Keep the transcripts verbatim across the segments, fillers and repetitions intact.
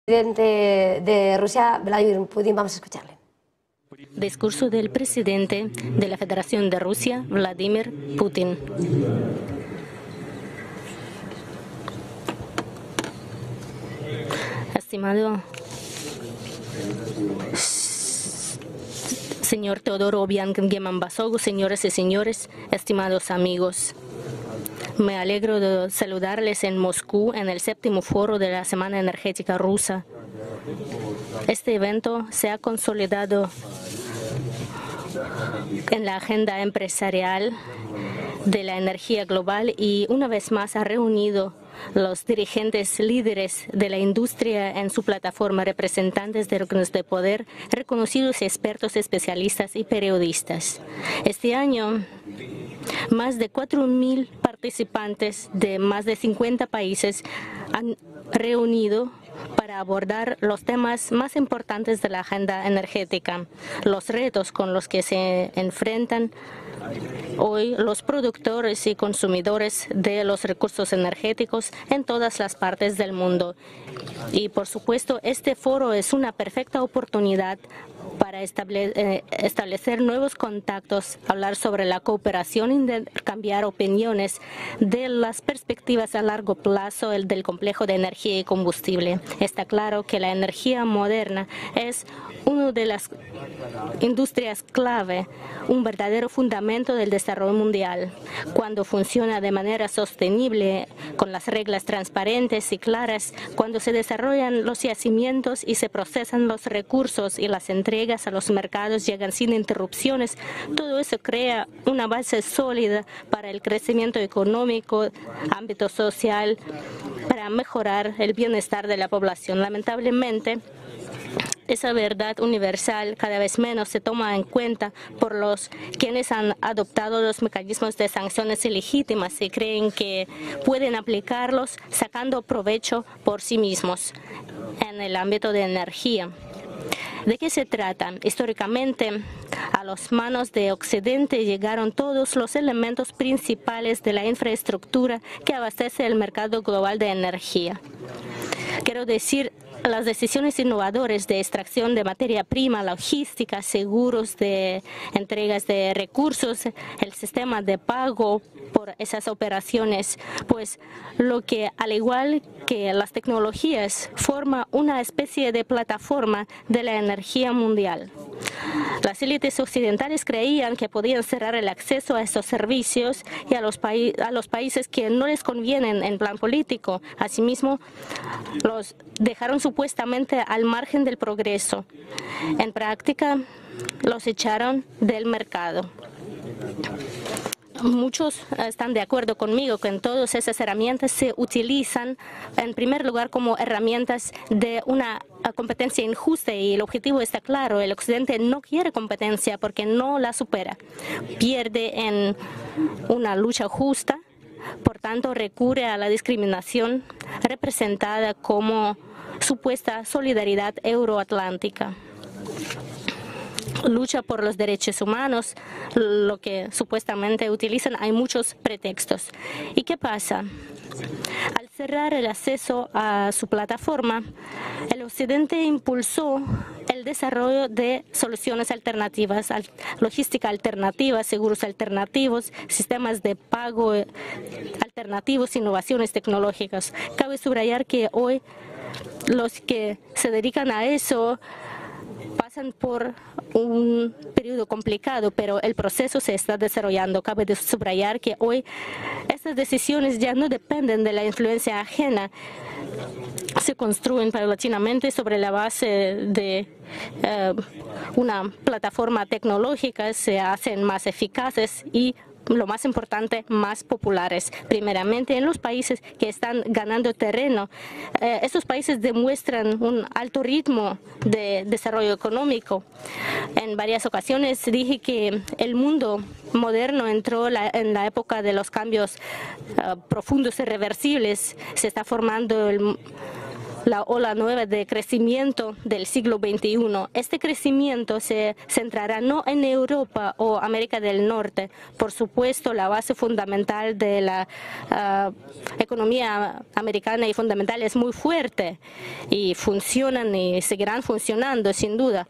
presidente de Rusia, Vladimir Putin. Vamos a escucharle. Discurso del presidente de la Federación de Rusia, Vladimir Putin. Estimado señor Teodoro Obiang Ghemambasoglu, señoras y señores, estimados amigos. Me alegro de saludarles en Moscú en el séptimo foro de la Semana Energética Rusa. Este evento se ha consolidado en la agenda empresarial de la energía global y una vez más ha reunido los dirigentes líderes de la industria en su plataforma, representantes de órganos de poder, reconocidos expertos, especialistas y periodistas. Este año, más de cuatro mil participantes de más de cincuenta países han reunido para abordar los temas más importantes de la agenda energética, los retos con los que se enfrentan hoy los productores y consumidores de los recursos energéticos en todas las partes del mundo. Y por supuesto, este foro es una perfecta oportunidad para estable, eh, establecer nuevos contactos, hablar sobre la cooperación, intercambiar opiniones de las perspectivas a largo plazo el del complejo de energía y combustible. Está claro que la energía moderna es una de las industrias clave, un verdadero fundamento del desarrollo mundial. Cuando funciona de manera sostenible, con las reglas transparentes y claras, cuando se desarrollan los yacimientos y se procesan los recursos y las entregas a los mercados llegan sin interrupciones, todo eso crea una base sólida para el crecimiento económico, ámbito social, para mejorar el bienestar de la población. Lamentablemente, esa verdad universal cada vez menos se toma en cuenta por los quienes han adoptado los mecanismos de sanciones ilegítimas y creen que pueden aplicarlos sacando provecho por sí mismos en el ámbito de energía. ¿De qué se trata? Históricamente, a las manos de Occidente llegaron todos los elementos principales de la infraestructura que abastece el mercado global de energía. Quiero decir, las decisiones innovadoras de extracción de materia prima, logística, seguros de entregas de recursos, el sistema de pago por esas operaciones, pues lo que, al igual que las tecnologías, forma una especie de plataforma de la energía mundial. Las élites occidentales creían que podían cerrar el acceso a estos servicios y a los, a los países que no les convienen en plan político. Asimismo, los dejaron supuestamente al margen del progreso. En práctica, los echaron del mercado. Muchos están de acuerdo conmigo que en todas esas herramientas se utilizan en primer lugar como herramientas de una competencia injusta y el objetivo está claro. El Occidente no quiere competencia porque no la supera. Pierde en una lucha justa, por tanto recurre a la discriminación representada como supuesta solidaridad euroatlántica. Lucha por los derechos humanos, lo que supuestamente utilizan, hay muchos pretextos. ¿Y qué pasa? Al cerrar el acceso a su plataforma, el Occidente impulsó el desarrollo de soluciones alternativas, logística alternativa, seguros alternativos, sistemas de pago alternativos, innovaciones tecnológicas. Cabe subrayar que hoy los que se dedican a eso pasan por un periodo complicado, pero el proceso se está desarrollando. Cabe subrayar que hoy estas decisiones ya no dependen de la influencia ajena. Se construyen paulatinamente sobre la base de eh, una plataforma tecnológica, se hacen más eficaces y, lo más importante, más populares. Primeramente, en los países que están ganando terreno, eh, estos países demuestran un alto ritmo de desarrollo económico. En varias ocasiones dije que el mundo moderno entró la, en la época de los cambios uh, profundos e irreversibles. Se está formando el la ola nueva de crecimiento del siglo veintiuno. Este crecimiento se centrará no en Europa o América del Norte. Por supuesto, la base fundamental de la uh, economía americana y fundamental es muy fuerte y funcionan y seguirán funcionando sin duda.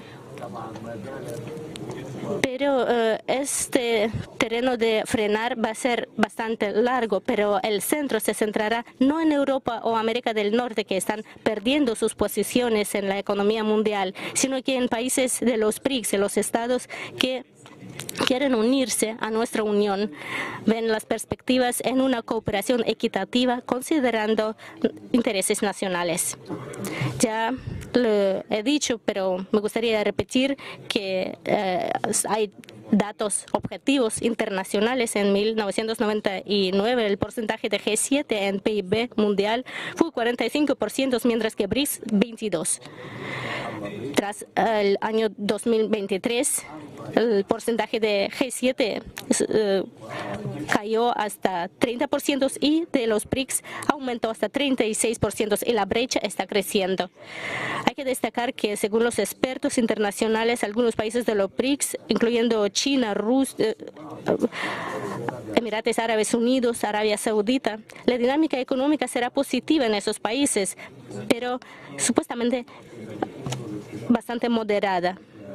Pero uh, este terreno de frenar va a ser bastante largo, pero el centro se centrará no en Europa o América del Norte, que están perdiendo sus posiciones en la economía mundial, sino que en países de los B R I C S, en los estados que quieren unirse a nuestra unión, ven las perspectivas en una cooperación equitativa considerando intereses nacionales. Ya lo he dicho, pero me gustaría repetir que eh, hay datos objetivos internacionales. En mil novecientos noventa y nueve el porcentaje de G siete en P I B mundial fue cuarenta y cinco por ciento, mientras que B R I C S veintidós por ciento. Tras el año dos mil veintitrés, el porcentaje de G siete uh, cayó hasta treinta por ciento y de los B R I C S aumentó hasta treinta y seis por ciento y la brecha está creciendo. Hay que destacar que según los expertos internacionales, algunos países de los B R I C S, incluyendo China, Rusia, uh, Emiratos Árabes Unidos, Arabia Saudita, la dinámica económica será positiva en esos países, pero supuestamente bastante moderada.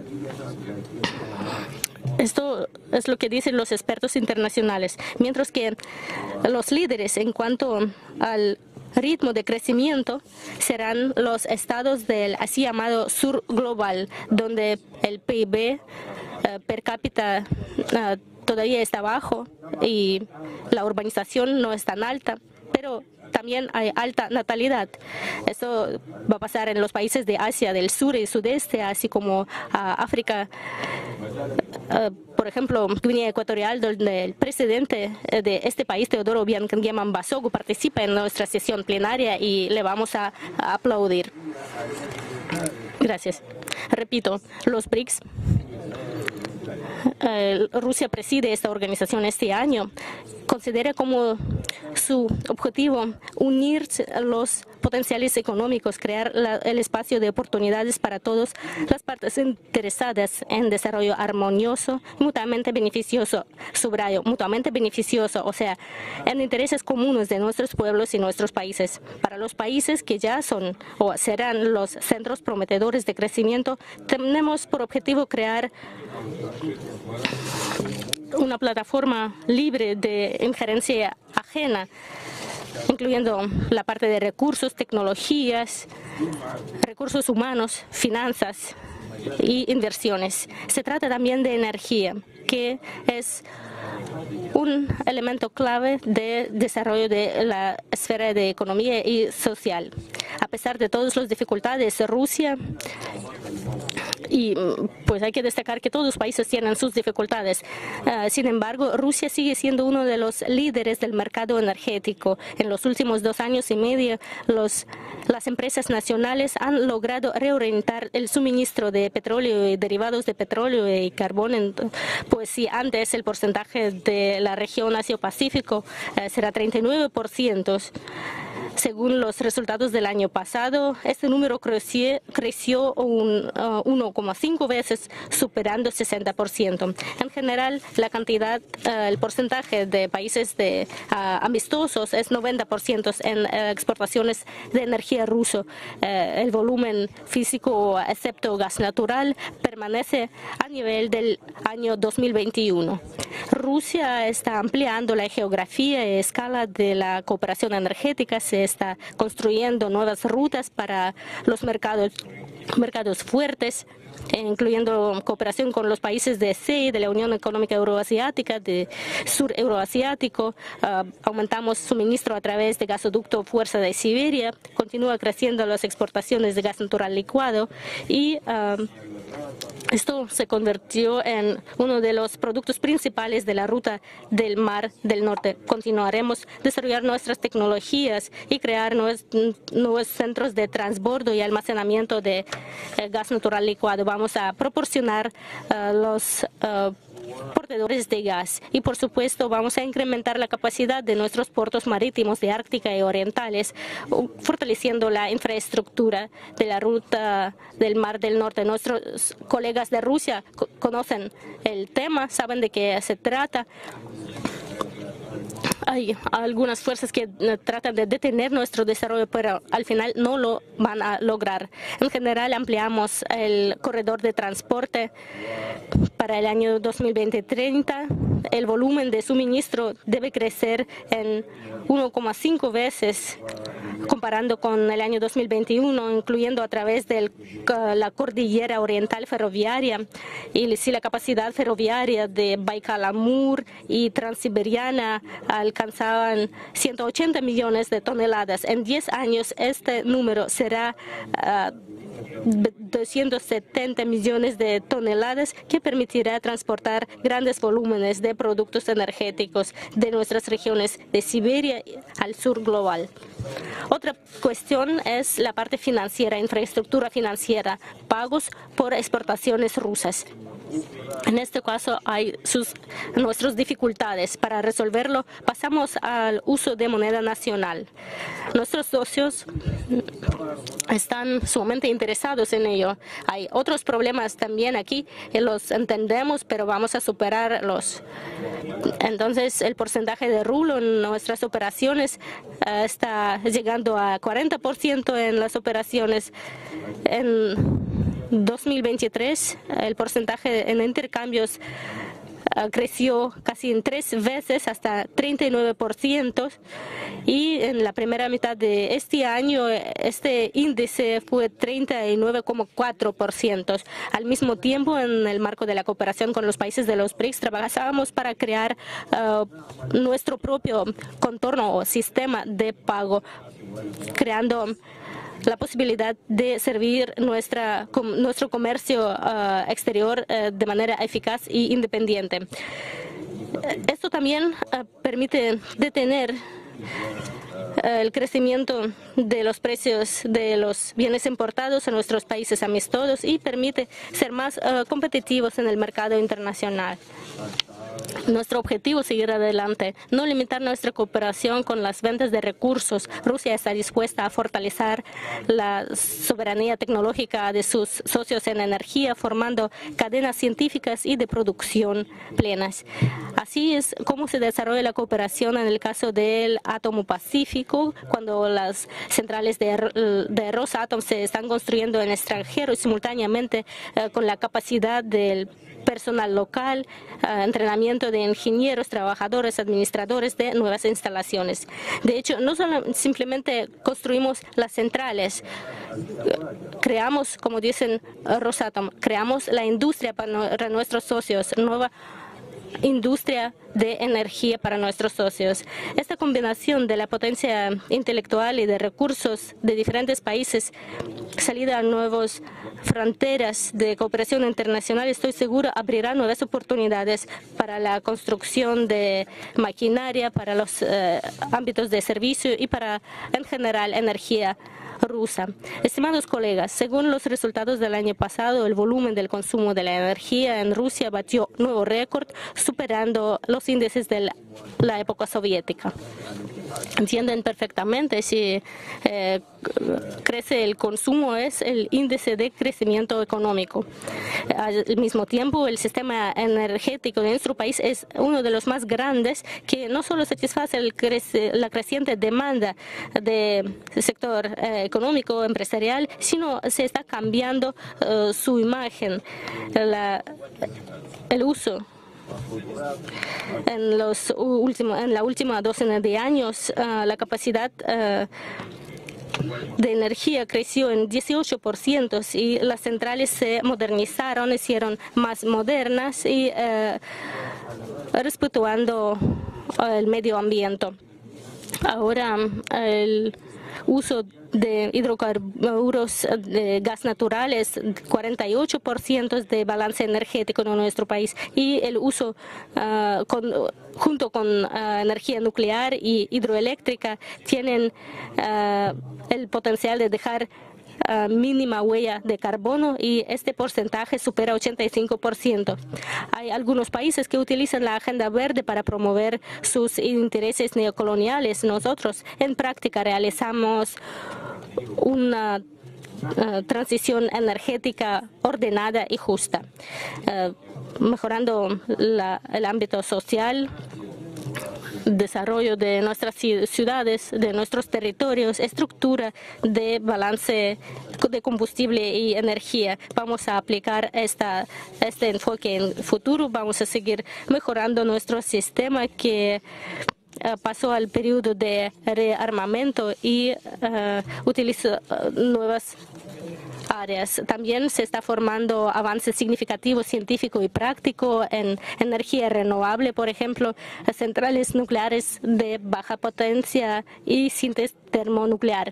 Esto es lo que dicen los expertos internacionales, mientras que los líderes en cuanto al ritmo de crecimiento serán los estados del así llamado sur global, donde el P I B uh, per cápita uh, todavía está bajo y la urbanización no es tan alta, pero también hay alta natalidad. Eso va a pasar en los países de Asia del sur y sudeste, así como uh, África. Uh, por ejemplo, Guinea Ecuatorial, donde el presidente de este país, Teodoro Obiang Mbasogo, participa en nuestra sesión plenaria y le vamos a, a aplaudir. Gracias. Repito, los B R I C S, eh, Rusia preside esta organización este año, considera como su objetivo unir los potenciales económicos, crear la, el espacio de oportunidades para todas las partes interesadas en desarrollo armonioso y mutuamente beneficioso, subrayo, mutuamente beneficioso, o sea, en intereses comunes de nuestros pueblos y nuestros países. Para los países que ya son o serán los centros prometedores de crecimiento, tenemos por objetivo crear una plataforma libre de injerencia ajena, incluyendo la parte de recursos, tecnologías, recursos humanos, finanzas y inversiones. Se trata también de energía, que es un elemento clave de desarrollo de la esfera de economía y social. A pesar de todas las dificultades, Rusia, y pues hay que destacar que todos los países tienen sus dificultades. Uh, sin embargo, Rusia sigue siendo uno de los líderes del mercado energético. En los últimos dos años y medio, los, las empresas nacionales han logrado reorientar el suministro de petróleo y derivados de petróleo y carbón. Pues si antes el porcentaje de la región Asia-Pacífico uh, será treinta y nueve por ciento, según los resultados del año pasado, este número creció, creció un uh, uno coma cinco veces, superando sesenta por ciento. En general, la cantidad, uh, el porcentaje de países de, uh, amistosos es noventa por ciento en uh, exportaciones de energía ruso. Uh, el volumen físico, excepto gas natural, permanece a nivel del año dos mil veintiuno. Rusia está ampliando la geografía y escala de la cooperación energética. Se está construyendo nuevas rutas para los mercados, mercados fuertes, incluyendo cooperación con los países de C E I, de la Unión Económica Euroasiática, de Sur Euroasiático. Uh, aumentamos suministro a través de gasoducto Fuerza de Siberia. Continúa creciendo las exportaciones de gas natural licuado y uh, esto se convirtió en uno de los productos principales de la ruta del Mar del Norte. Continuaremos desarrollar nuestras tecnologías y crear nuevos, nuevos centros de transbordo y almacenamiento de eh, gas natural licuado. Vamos a proporcionar uh, los uh, portadores de gas. Y por supuesto vamos a incrementar la capacidad de nuestros puertos marítimos de Ártica y orientales, fortaleciendo la infraestructura de la ruta del Mar del Norte. Nuestros colegas de Rusia conocen el tema, saben de qué se trata. Hay algunas fuerzas que tratan de detener nuestro desarrollo, pero al final no lo van a lograr. En general, ampliamos el corredor de transporte para el año dos mil veinte treinta. El volumen de suministro debe crecer en uno coma cinco veces comparando con el año dos mil veintiuno, incluyendo a través de la cordillera oriental ferroviaria. Y si la capacidad ferroviaria de Baikal-Amur y Transiberiana alcanzaban ciento ochenta millones de toneladas, en diez años este número será uh, doscientos setenta millones de toneladas, que permitirá transportar grandes volúmenes de productos energéticos de nuestras regiones de Siberia al sur global. Otra cuestión es la parte financiera, infraestructura financiera, pagos por exportaciones rusas. En este caso hay sus, nuestras dificultades. Para resolverlo, pasamos al uso de moneda nacional. Nuestros socios están sumamente interesados en ello. Hay otros problemas también aquí, que los entendemos, pero vamos a superarlos. Entonces, el porcentaje de rublo en nuestras operaciones uh, está llegando a cuarenta por ciento en las operaciones. En dos mil veintitrés, el porcentaje en intercambios uh, creció casi en tres veces, hasta treinta y nueve por ciento, y en la primera mitad de este año este índice fue treinta y nueve coma cuatro por ciento. Al mismo tiempo, en el marco de la cooperación con los países de los B R I C S, trabajábamos para crear uh, nuestro propio contorno o sistema de pago, creando la posibilidad de servir nuestra, nuestro comercio uh, exterior uh, de manera eficaz e independiente. Esto también uh, permite detener el crecimiento de los precios de los bienes importados en nuestros países amistosos y permite ser más uh, competitivos en el mercado internacional. Nuestro objetivo es seguir adelante, no limitar nuestra cooperación con las ventas de recursos. Rusia está dispuesta a fortalecer la soberanía tecnológica de sus socios en energía, formando cadenas científicas y de producción plenas. Así es como se desarrolla la cooperación en el caso del átomo pacífico, cuando las centrales de, de Rosatom se están construyendo en extranjero y simultáneamente eh, con la capacidad del personal local, uh, entrenamiento de ingenieros, trabajadores, administradores de nuevas instalaciones. De hecho, no solo simplemente construimos las centrales, creamos, como dicen uh, Rosatom, creamos la industria para nuestros socios, nueva industria de energía para nuestros socios. Esta combinación de la potencia intelectual y de recursos de diferentes países, salida a nuevas fronteras de cooperación internacional, estoy seguro abrirá nuevas oportunidades para la construcción de maquinaria, para los eh, ámbitos de servicio y para, en general, energía rusa. Estimados colegas, según los resultados del año pasado, el volumen del consumo de la energía en Rusia batió nuevo récord, superando los índices de la, la época soviética. Entienden perfectamente, si eh, crece el consumo es el índice de crecimiento económico. Al mismo tiempo, el sistema energético de nuestro país es uno de los más grandes, que no solo satisface el crece, la creciente demanda del sector eh, económico, empresarial, sino se está cambiando uh, su imagen, la, el uso. En, los últimos, en la última docena de años, uh, la capacidad uh, de energía creció en dieciocho por ciento y las centrales se modernizaron, hicieron más modernas y uh, respetando el medio ambiente. Ahora, el uso de hidrocarburos de gas natural es cuarenta y ocho por ciento de balance energético en nuestro país, y el uso uh, con, junto con uh, energía nuclear y hidroeléctrica tienen uh, el potencial de dejar uh, mínima huella de carbono y este porcentaje supera ochenta y cinco por ciento. Hay algunos países que utilizan la agenda verde para promover sus intereses neocoloniales. Nosotros en práctica realizamos una uh, transición energética ordenada y justa, uh, mejorando la, el ámbito social, desarrollo de nuestras ciudades, de nuestros territorios, estructura de balance de combustible y energía. Vamos a aplicar esta, este enfoque en el futuro. Vamos a seguir mejorando nuestro sistema que uh, pasó al periodo de rearmamento y uh, utiliza uh, nuevas áreas. También se está formando avances significativos científico y práctico en energía renovable, por ejemplo, centrales nucleares de baja potencia y síntesis termonuclear.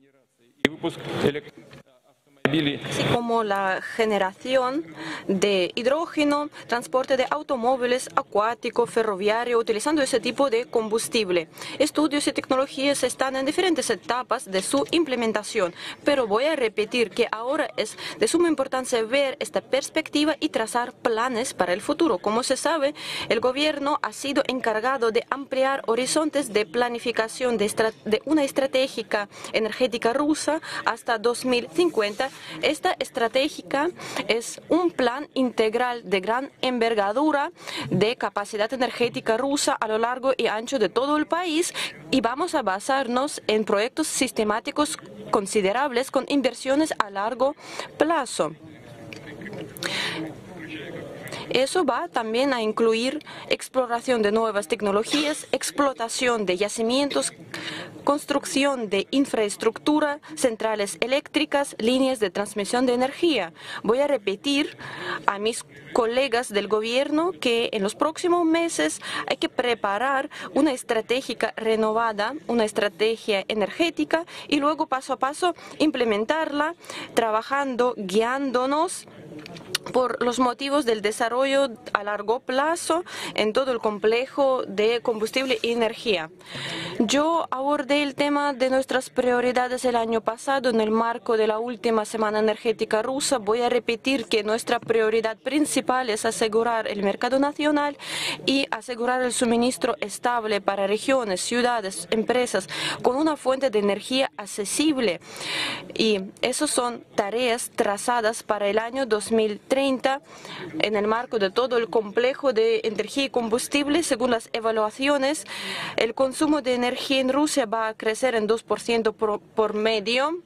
Así como la generación de hidrógeno, transporte de automóviles, acuático, ferroviario, utilizando ese tipo de combustible. Estudios y tecnologías están en diferentes etapas de su implementación, pero voy a repetir que ahora es de suma importancia ver esta perspectiva y trazar planes para el futuro. Como se sabe, el gobierno ha sido encargado de ampliar horizontes de planificación de, de una estrategia energética rusa hasta dos mil cincuenta. Esta estrategia es un plan integral de gran envergadura de capacidad energética rusa a lo largo y ancho de todo el país y vamos a basarnos en proyectos sistemáticos considerables con inversiones a largo plazo. Eso va también a incluir exploración de nuevas tecnologías, explotación de yacimientos, construcción de infraestructura, centrales eléctricas, líneas de transmisión de energía. Voy a repetir a mis colegas del gobierno que en los próximos meses hay que preparar una estrategia renovada, una estrategia energética y luego paso a paso implementarla, trabajando, guiándonos por los motivos del desarrollo a largo plazo en todo el complejo de combustible y energía. Yo abordé el tema de nuestras prioridades el año pasado en el marco de la última Semana Energética Rusa. Voy a repetir que nuestra prioridad principal es asegurar el mercado nacional y asegurar el suministro estable para regiones, ciudades, empresas con una fuente de energía accesible. Y esas son tareas trazadas para el año dos mil treinta en el marco de todo el complejo de energía y combustible. Según las evaluaciones, el consumo de energía en Rusia va a crecer en dos por ciento por, por medio.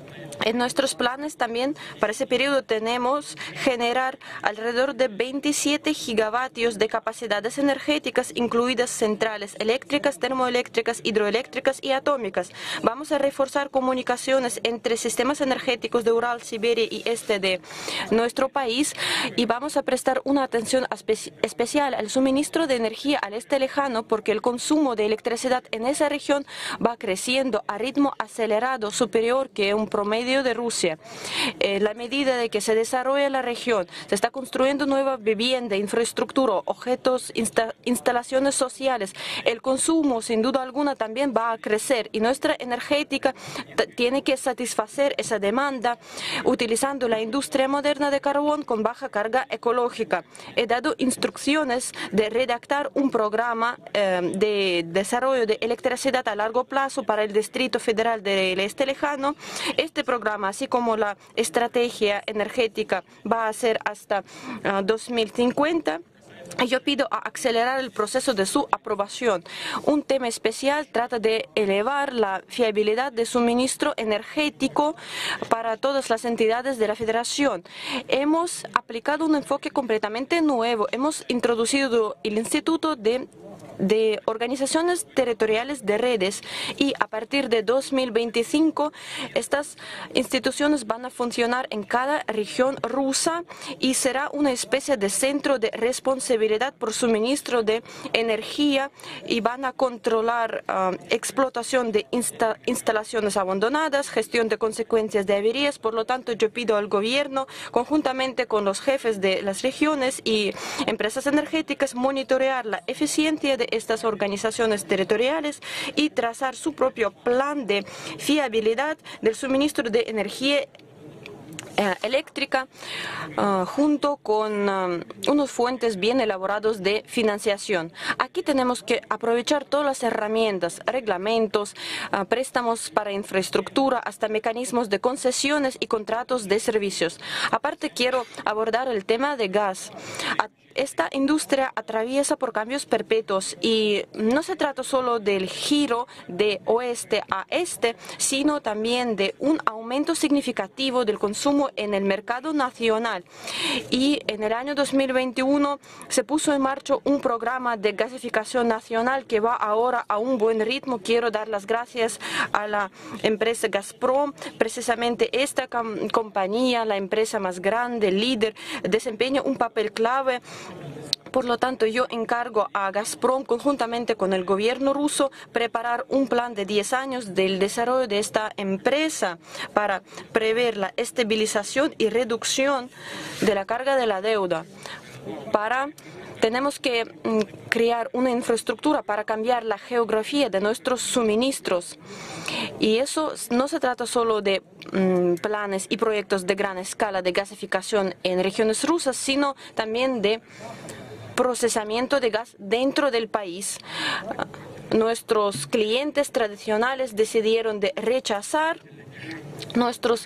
En nuestros planes también para ese periodo tenemos generar alrededor de veintisiete gigavatios de capacidades energéticas, incluidas centrales eléctricas, termoeléctricas, hidroeléctricas y atómicas. Vamos a reforzar comunicaciones entre sistemas energéticos de Ural, Siberia y este de nuestro país y vamos a prestar una atención espe- especial al suministro de energía al este lejano porque el consumo de electricidad en esa región va creciendo a ritmo acelerado superior que un promedio de Rusia. En la medida de que se desarrolla la región, se está construyendo nueva vivienda, infraestructura, objetos, insta instalaciones sociales. El consumo, sin duda alguna, también va a crecer y nuestra energética tiene que satisfacer esa demanda utilizando la industria moderna de carbón con baja carga ecológica. He dado instrucciones de redactar un programa eh, de desarrollo de electricidad a largo plazo para el Distrito Federal del Este Lejano. Este programa así como la estrategia energética va a ser hasta uh, dos mil cincuenta. Yo pido a acelerar el proceso de su aprobación. Un tema especial trata de elevar la fiabilidad de suministro energético para todas las entidades de la Federación. Hemos aplicado un enfoque completamente nuevo. Hemos introducido el Instituto de de organizaciones territoriales de redes y a partir de dos mil veinticinco estas instituciones van a funcionar en cada región rusa y será una especie de centro de responsabilidad por suministro de energía y van a controlar uh, explotación de insta instalaciones abandonadas, gestión de consecuencias de averías. Por lo tanto, yo pido al gobierno conjuntamente con los jefes de las regiones y empresas energéticas monitorear la eficiencia de estas organizaciones territoriales y trazar su propio plan de fiabilidad del suministro de energía eh, eléctrica uh, junto con um, unos fuentes bien elaborados de financiación. Aquí tenemos que aprovechar todas las herramientas, reglamentos, uh, préstamos para infraestructura, hasta mecanismos de concesiones y contratos de servicios. Aparte, quiero abordar el tema de gas. Esta industria atraviesa por cambios perpetuos y no se trata solo del giro de oeste a este, sino también de un aumento significativo del consumo en el mercado nacional. Y en el año dos mil veintiuno se puso en marcha un programa de gasificación nacional que va ahora a un buen ritmo. Quiero dar las gracias a la empresa Gazprom. Precisamente esta compañía, la empresa más grande, líder, desempeña un papel clave. Por lo tanto, yo encargo a Gazprom, conjuntamente con el gobierno ruso, preparar un plan de diez años del desarrollo de esta empresa para prever la estabilización y reducción de la carga de la deuda. Para Tenemos que mm, crear una infraestructura para cambiar la geografía de nuestros suministros. Y eso no se trata solo de mm, planes y proyectos de gran escala de gasificación en regiones rusas, sino también de procesamiento de gas dentro del país. Nuestros clientes tradicionales decidieron de rechazar nuestros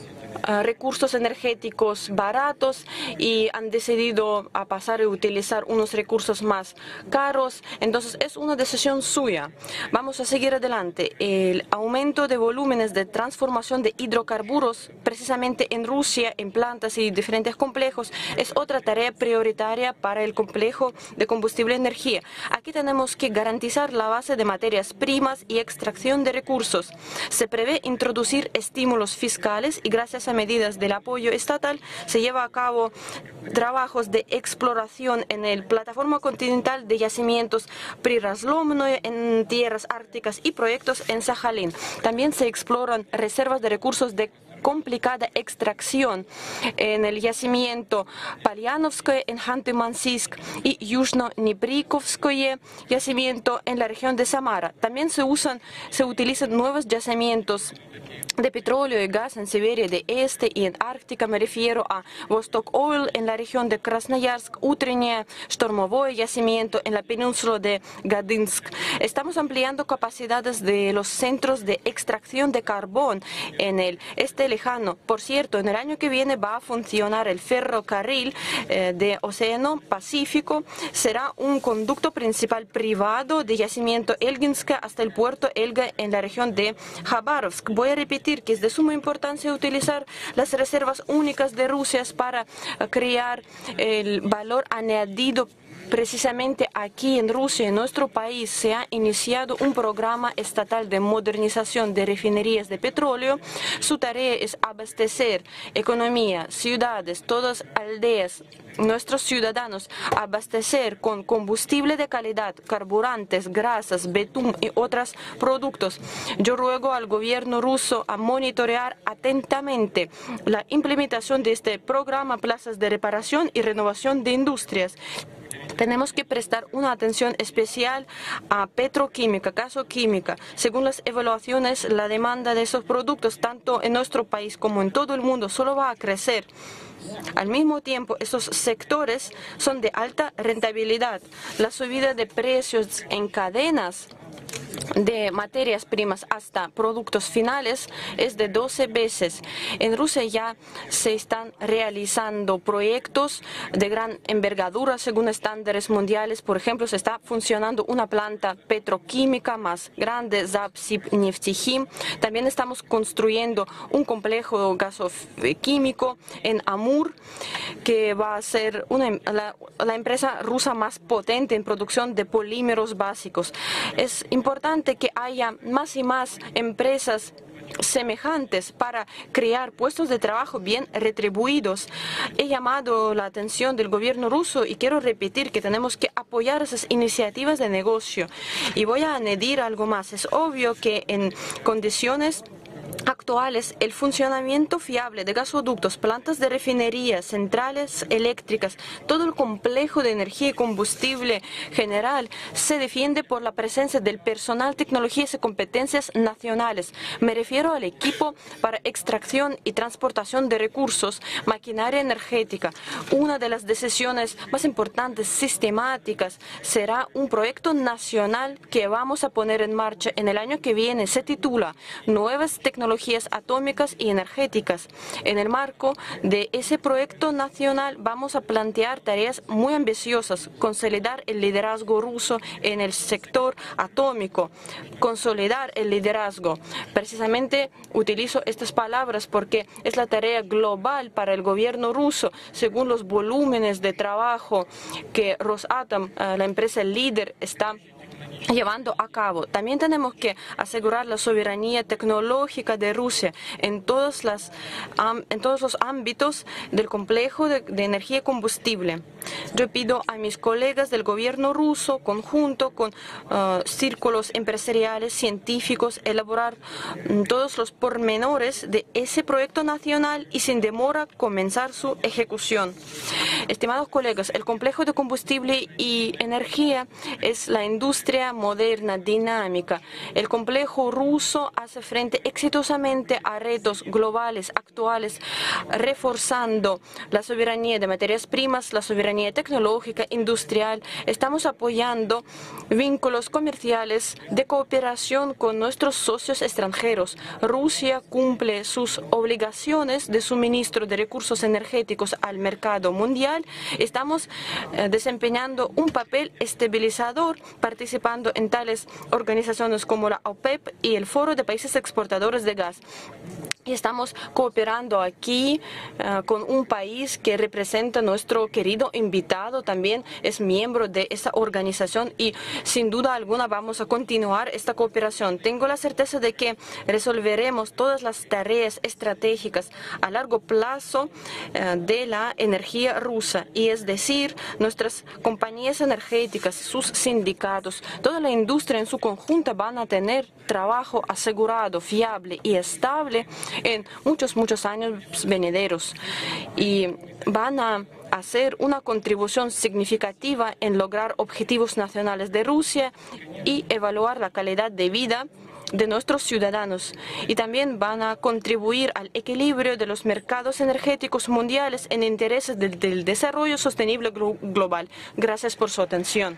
Uh, recursos energéticos baratos y han decidido a pasar a utilizar unos recursos más caros. Entonces es una decisión suya. Vamos a seguir adelante. El aumento de volúmenes de transformación de hidrocarburos precisamente en Rusia, en plantas y diferentes complejos, es otra tarea prioritaria para el complejo de combustible y energía. Aquí tenemos que garantizar la base de materias primas y extracción de recursos. Se prevé introducir estímulos fiscales y gracias a medidas del apoyo estatal se lleva a cabo trabajos de exploración en la plataforma continental de yacimientos Prirazlomno en tierras árticas y proyectos en Sajalín. También se exploran reservas de recursos de complicada extracción en el yacimiento Palianovskoye en Janty-Mansisk y Yushno-Niprikovskoye yacimiento en la región de Samara. También se usan, se utilizan nuevos yacimientos de petróleo y gas en Siberia de Este y en Ártica. Me refiero a Vostok Oil en la región de Krasnoyarsk, Utrenie, Shtormovoye yacimiento en la península de Gadinsk. Estamos ampliando capacidades de los centros de extracción de carbón en el este lejano. Por cierto, en el año que viene va a funcionar el ferrocarril eh, de Océano Pacífico. Será un conducto principal privado de yacimiento Elginska hasta el puerto Elga en la región de Khabarovsk. Voy a repetir que es de suma importancia utilizar las reservas únicas de Rusia para crear el valor añadido. Precisamente aquí en Rusia, en nuestro país, se ha iniciado un programa estatal de modernización de refinerías de petróleo. Su tarea es abastecer economía, ciudades, todas aldeas, nuestros ciudadanos, abastecer con combustible de calidad, carburantes, grasas, betún y otros productos. Yo ruego al gobierno ruso a monitorear atentamente la implementación de este programa, plazas de reparación y renovación de industrias. Tenemos que prestar una atención especial a petroquímica, gasoquímica. Según las evaluaciones, la demanda de esos productos, tanto en nuestro país como en todo el mundo, solo va a crecer. Al mismo tiempo, esos sectores son de alta rentabilidad. La subida de precios en cadenas de materias primas hasta productos finales es de doce veces. En Rusia ya se están realizando proyectos de gran envergadura según estándares mundiales. Por ejemplo, se está funcionando una planta petroquímica más grande, Zapsibneftichim. También estamos construyendo un complejo gasoquímico en Amur, que va a ser una, la, la empresa rusa más potente en producción de polímeros básicos. Es importante que haya más y más empresas semejantes para crear puestos de trabajo bien retribuidos. He llamado la atención del gobierno ruso y quiero repetir que tenemos que apoyar esas iniciativas de negocio. Y voy a añadir algo más. Es obvio que en condiciones actuales actuales, el funcionamiento fiable de gasoductos, plantas de refinería, centrales eléctricas, todo el complejo de energía y combustible general se defiende por la presencia del personal, tecnologías y competencias nacionales. Me refiero al equipo para extracción y transportación de recursos, maquinaria energética. Una de las decisiones más importantes, sistemáticas, será un proyecto nacional que vamos a poner en marcha en el año que viene. Se titula Nuevas tecnologías atómicas y energéticas. En el marco de ese proyecto nacional vamos a plantear tareas muy ambiciosas: consolidar el liderazgo ruso en el sector atómico, consolidar el liderazgo. Precisamente utilizo estas palabras porque es la tarea global para el gobierno ruso, según los volúmenes de trabajo que Rosatom, la empresa líder, está llevando a cabo. También tenemos que asegurar la soberanía tecnológica de Rusia en, todas las, um, en todos los ámbitos del complejo de, de energía y combustible. Yo pido a mis colegas del gobierno ruso, conjunto con uh, círculos empresariales, científicos, elaborar um, todos los pormenores de ese proyecto nacional y sin demora comenzar su ejecución. Estimados colegas, el complejo de combustible y energía es la industria moderna, dinámica. El complejo ruso hace frente exitosamente a retos globales actuales, reforzando la soberanía de materias primas, la soberanía tecnológica, industrial. Estamos apoyando vínculos comerciales de cooperación con nuestros socios extranjeros. Rusia cumple sus obligaciones de suministro de recursos energéticos al mercado mundial. Estamos eh, desempeñando un papel estabilizador, participando en tales organizaciones como la OPEP y el Foro de Países Exportadores de Gas. Y estamos cooperando aquí uh, con un país que representa nuestro querido invitado, también es miembro de esta organización y sin duda alguna vamos a continuar esta cooperación. Tengo la certeza de que resolveremos todas las tareas estratégicas a largo plazo uh, de la energía rusa, y es decir, nuestras compañías energéticas, sus sindicatos, toda la industria en su conjunto van a tener trabajo asegurado, fiable y estable en muchos, muchos años venideros, y van a hacer una contribución significativa en lograr objetivos nacionales de Rusia y evaluar la calidad de vida de nuestros ciudadanos, y también van a contribuir al equilibrio de los mercados energéticos mundiales en intereses del, del desarrollo sostenible glo- global. Gracias por su atención.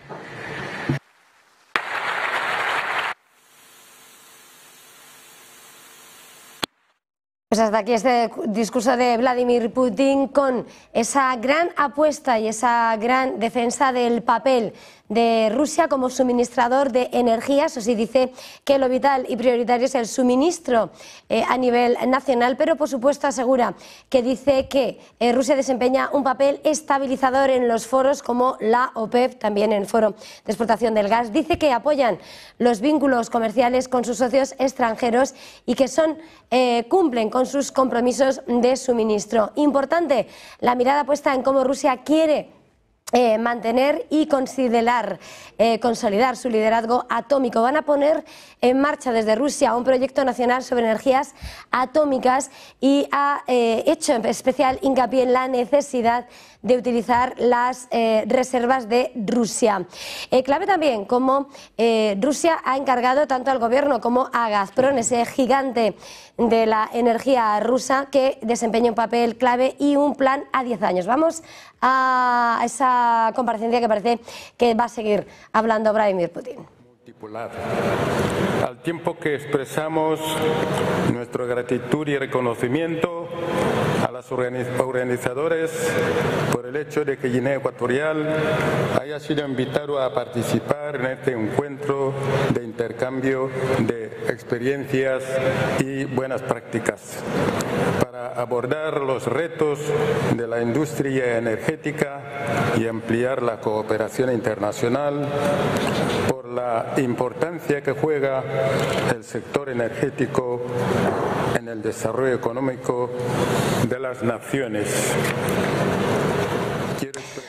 Pues hasta aquí este discurso de Vladimir Putin con esa gran apuesta y esa gran defensa del papel de Rusia como suministrador de energía. Eso sí, dice que lo vital y prioritario es el suministro eh, a nivel nacional, pero por supuesto asegura que dice que eh, Rusia desempeña un papel estabilizador en los foros como la OPEP, también en el Foro de Exportación del Gas. Dice que apoyan los vínculos comerciales con sus socios extranjeros y que son eh, cumplen con sus compromisos de suministro. Importante la mirada puesta en cómo Rusia quiere Eh, mantener y considerar, eh, consolidar su liderazgo atómico. Van a poner en marcha desde Rusia un proyecto nacional sobre energías atómicas y ha eh, hecho en especial hincapié en la necesidad de utilizar las eh, reservas de Rusia. Eh, clave también como eh, Rusia ha encargado tanto al gobierno como a Gazprom, ese gigante de la energía rusa, que desempeña un papel clave y un plan a diez años. Vamos a esa comparecencia que parece que va a seguir hablando Vladimir Putin. Multipolar. Al tiempo que expresamos nuestra gratitud y reconocimiento a los organizadores por el hecho de que Guinea Ecuatorial haya sido invitado a participar en este encuentro de intercambio de experiencias y buenas prácticas para abordar los retos de la industria energética y ampliar la cooperación internacional por la importancia que juega el sector energético en el desarrollo económico de las naciones.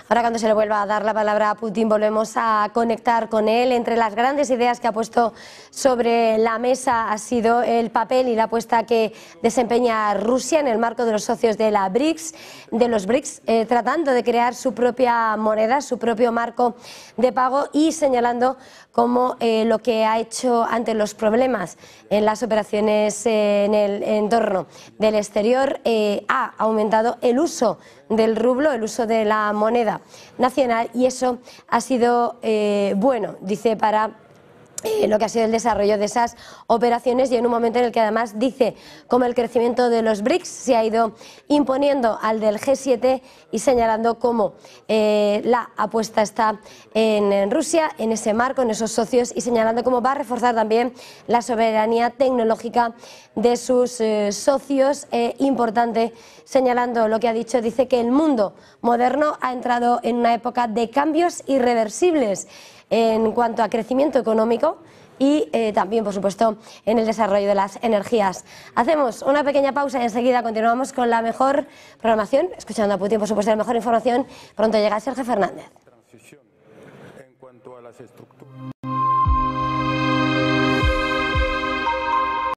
Ahora, cuando se le vuelva a dar la palabra a Putin, volvemos a conectar con él. Entre las grandes ideas que ha puesto sobre la mesa ha sido el papel y la apuesta que desempeña Rusia en el marco de los socios de la BRICS, de los BRICS, eh, tratando de crear su propia moneda, su propio marco de pago, y señalando cómo eh, lo que ha hecho ante los problemas en las operaciones eh, en el entorno del exterior eh, ha aumentado el uso del rublo, el uso de la moneda nacional, y eso ha sido eh, bueno, dice, para Eh, lo que ha sido el desarrollo de esas operaciones, y en un momento en el que además dice cómo el crecimiento de los BRICS se ha ido imponiendo al del G siete, y señalando cómo eh, la apuesta está en, en Rusia, en ese marco, en esos socios, y señalando cómo va a reforzar también la soberanía tecnológica de sus eh, socios. Eh, importante, señalando lo que ha dicho, dice que el mundo moderno ha entrado en una época de cambios irreversibles en cuanto a crecimiento económico y eh, también, por supuesto, en el desarrollo de las energías. Hacemos una pequeña pausa y enseguida continuamos con la mejor programación, escuchando a Putin, por supuesto, la mejor información. Pronto llega Sergio Fernández.